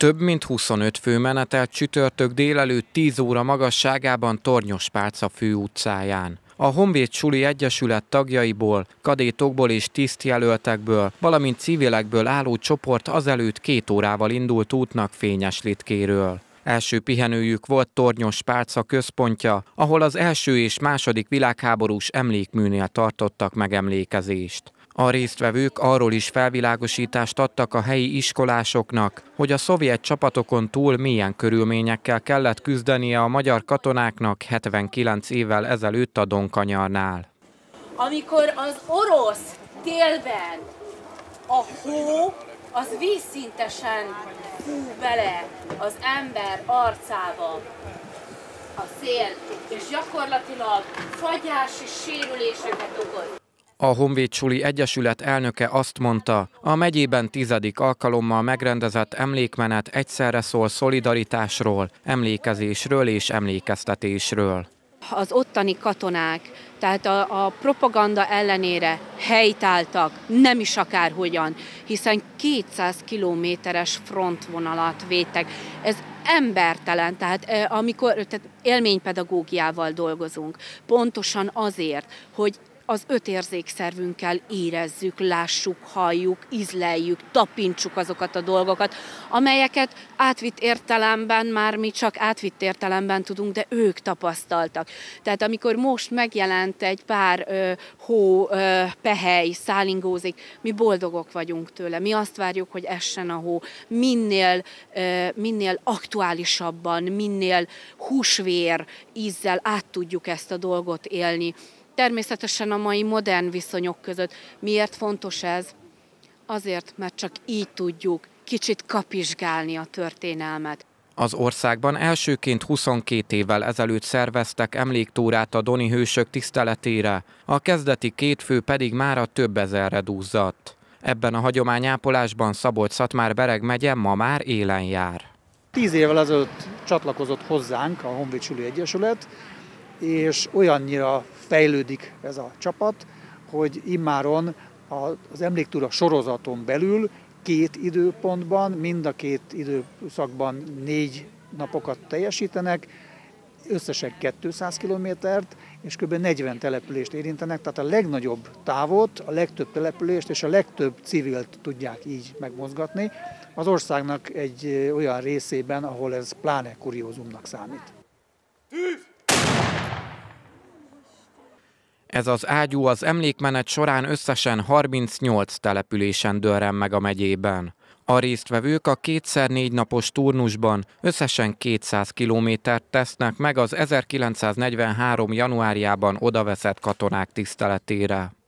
Több mint 25 fő menetelt csütörtök délelőtt 10 óra magasságában Tornyospálca főutcáján. A Honvéd Suli Egyesület tagjaiból, kadétokból és tisztjelöltekből, valamint civilekből álló csoport azelőtt 2 órával indult útnak Fényeslittkéről. Első pihenőjük volt Tornyospálca központja, ahol az első és második világháborús emlékműnél tartottak megemlékezést. A résztvevők arról is felvilágosítást adtak a helyi iskolásoknak, hogy a szovjet csapatokon túl milyen körülményekkel kellett küzdenie a magyar katonáknak 79 évvel ezelőtt a Donkanyarnál. Amikor az orosz télben a hó az vízszintesen fúj bele az ember arcába a szél, és gyakorlatilag fagyási sérüléseket okoz. A Honvéd Suli Egyesület elnöke azt mondta, a megyében 10. alkalommal megrendezett emlékmenet egyszerre szól szolidaritásról, emlékezésről és emlékeztetésről. Az ottani katonák, tehát a propaganda ellenére helytálltak, nem is akárhogyan, hiszen 200 kilométeres frontvonalat védtek. Ez embertelen, tehát élménypedagógiával dolgozunk, pontosan azért, hogy az 5 érzékszervünkkel érezzük, lássuk, halljuk, ízleljük, tapintsuk azokat a dolgokat, amelyeket átvitt értelemben már mi csak átvitt értelemben tudunk, de ők tapasztaltak. Tehát amikor most megjelent egy pár pehely, szálingózik, mi boldogok vagyunk tőle. Mi azt várjuk, hogy essen a hó minél aktuálisabban, minél húsvér ízzel át tudjuk ezt a dolgot élni. Természetesen a mai modern viszonyok között. Miért fontos ez? Azért, mert csak így tudjuk kicsit kapizsgálni a történelmet. Az országban elsőként 22 évvel ezelőtt szerveztek emléktórát a doni hősök tiszteletére, a kezdeti 2 fő pedig mára több ezerre duzzadt. Ebben a hagyományápolásban Szabolcs-Szatmár-Bereg megye ma már élen jár. 10 évvel ezelőtt csatlakozott hozzánk a Honvéd Suli Egyesület, és olyannyira fejlődik ez a csapat, hogy immáron az emléktúra sorozaton belül 2 időpontban, mind a 2 időszakban 4 napokat teljesítenek, összesen 200 kilométert, és kb. 40 települést érintenek, tehát a legnagyobb távot, a legtöbb települést és a legtöbb civilt tudják így megmozgatni. Az országnak egy olyan részében, ahol ez pláne kuriózumnak számít. Ez az ágyú az emlékmenet során összesen 38 településen dörren meg a megyében. A résztvevők a 2x4 napos turnusban összesen 200 kilométert tesznek meg az 1943. januárjában odaveszett katonák tiszteletére.